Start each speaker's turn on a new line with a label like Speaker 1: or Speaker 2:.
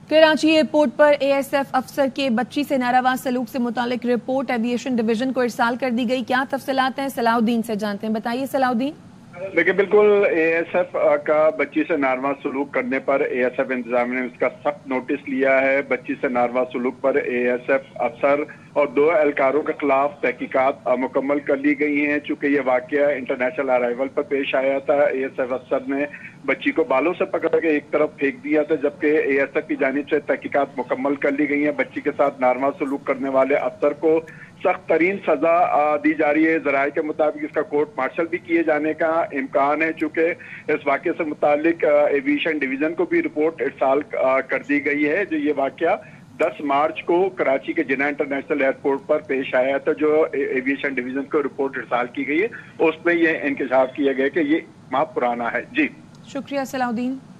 Speaker 1: Karachi airport پر A S F افسر کے بچی سے ناروا سلوک سے متعلق رپورٹ ایویشن ڈویژن کو ارسال کر دی گئی. کیا تفصیلات ہیں صلاح الدین سے جانتے ہیں. بتائیے صلاح الدین.
Speaker 2: دیکھیں بالکل اے ایس ایف کا بچی سے ناروا سلوک کرنے پر اے ایس ایف انتظامیہ نے اس کا سخت نوٹس لیا ہے. بچی سے ناروا سلوک پر اے ایس ایف افسر اور 2 اہلکاروں کے خلاف تحقیقات مکمل کر لی گئی ہیں. چونکہ یہ واقعہ انٹرنیشنل ارائیول پر پیش آیا تھا. اے ایس ایف افسر نے بچی کو بالوں سے پکڑ کے ایک طرف پھینک دیا تھا، جبکہ اے ایس ایف کی جانب سے تحقیقات مکمل کر لی گئی ہیں. بچی کے ساتھ ناروا سلوک کرنے والے افسر کو سخت ترین سزا دی جا رہی ہے. ذرائع کے مطابق اس کا کورٹ مارشل بھی کیے جانے کا امکان ہے. چونکہ اس واقعے سے متعلق ایویشن ڈویژن کو بھی رپورٹ ارسال کر دی گئی ہے. جو یہ واقعہ 10 مارچ کو کراچی کے جناح انٹرنیشنل ایئرپورٹ پر پیش آیا تھا، جو ایویشن ڈویژن کو رپورٹ ارسال کی گئی ہے، اس میں یہ انکشاف کیا گیا کہ یہ ماہ پرانا ہے. جی
Speaker 1: شکریہ صلاح الدین.